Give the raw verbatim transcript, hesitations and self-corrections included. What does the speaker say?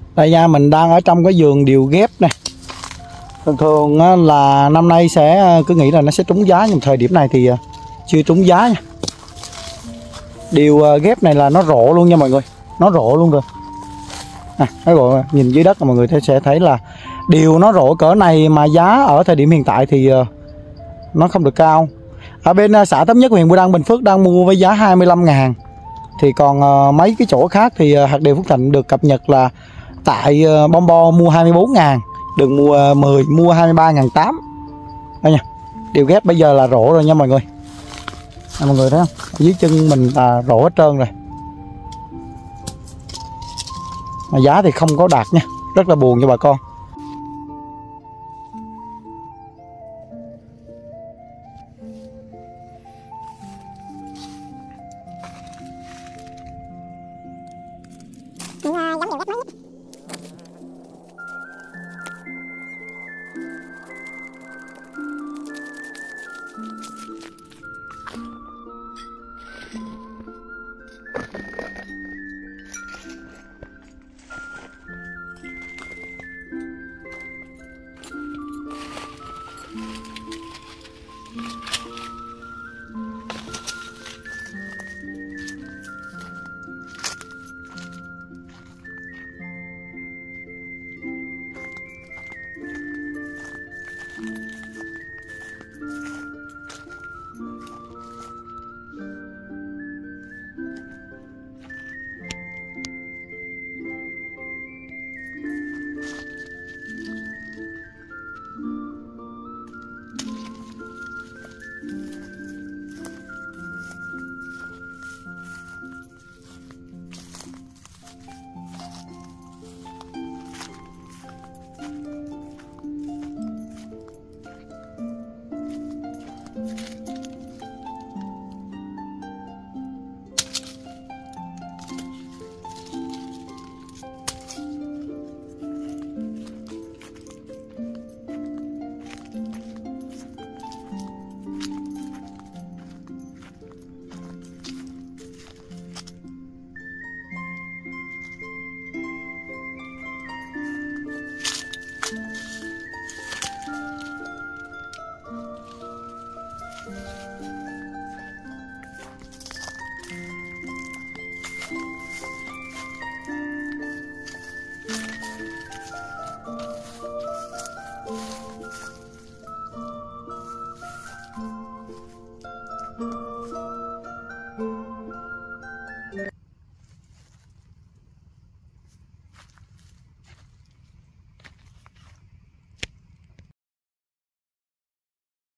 Đây nha, mình đang ở trong cái vườn điều ghép này. Thường thường là năm nay sẽ cứ nghĩ là nó sẽ trúng giá, nhưng thời điểm này thì chưa trúng giá nha. Điều ghép này là nó rộ luôn nha mọi người, nó rộ luôn rồi. À, cái gọi nhìn dưới đất là mọi người sẽ thấy là điều nó rộ cỡ này mà giá ở thời điểm hiện tại thì nó không được cao. Ở bên xã Thống Nhất, huyện Bù Đăng, Bình Phước đang mua với giá hai mươi lăm ngàn. Thì còn mấy cái chỗ khác thì hạt điều Phước Thịnh được cập nhật là tại Bom Bo mua hai mươi bốn ngàn, đừng mua mười mua hai mươi ba ngàn tám. Đây nha, điều ghép bây giờ là rộ rồi nha mọi người. À, mọi người thấy không? Ở dưới chân mình là rộ hết trơn rồi. Mà giá thì không có đạt nha, rất là buồn cho bà con. Mình giống điều ghép mấy